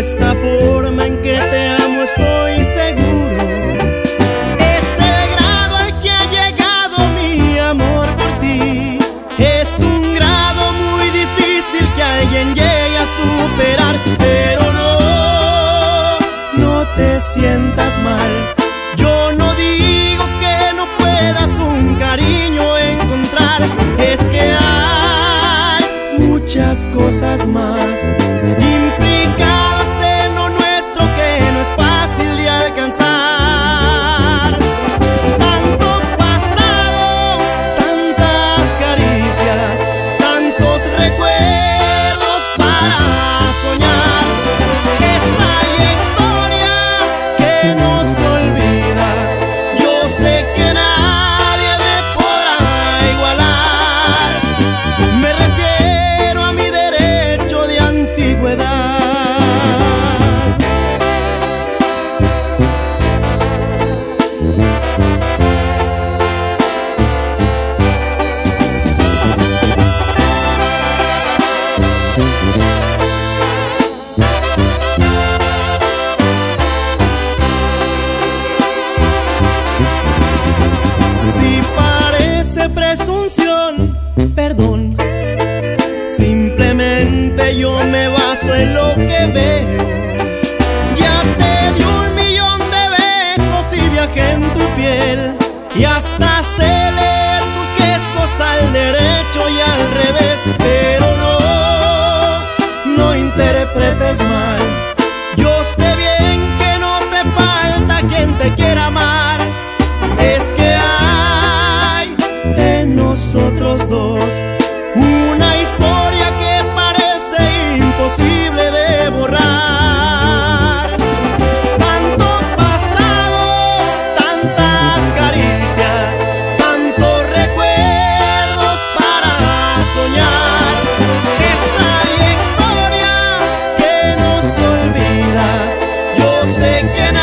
esta forma en que te amo estoy seguro. Es el grado al que ha llegado mi amor por ti. Es un grado muy difícil que alguien llegue a superar. Pero no te sientas mal. Yo no digo que no puedas un cariño encontrar. Es que hay muchas cosas más implicadas en lo nuestro que no es fácil de alcanzar. Tanto pasado, tantas caricias, tantos recuerdos para soñar. Es trayectoria que no se olvida. Yo sé que nadie me podrá igualar. Me refiero a mi derecho de antigüedad. Si parece presunción, perdón. Simplemente yo me baso en lo que veo. Ya te di 1.000.000 de besos y viajé en tu piel. Y hasta sé leer tus gestos al derecho y al revés. Pero no interpretes mal. Yo sé bien que no te falta quien te quiera amar. Es que hay en nosotros dos una historia que parece imposible de borrar. Tanto pasado, tantas caricias, tantos recuerdos para soñar. Es trayectoria que no se olvida. Yo sé que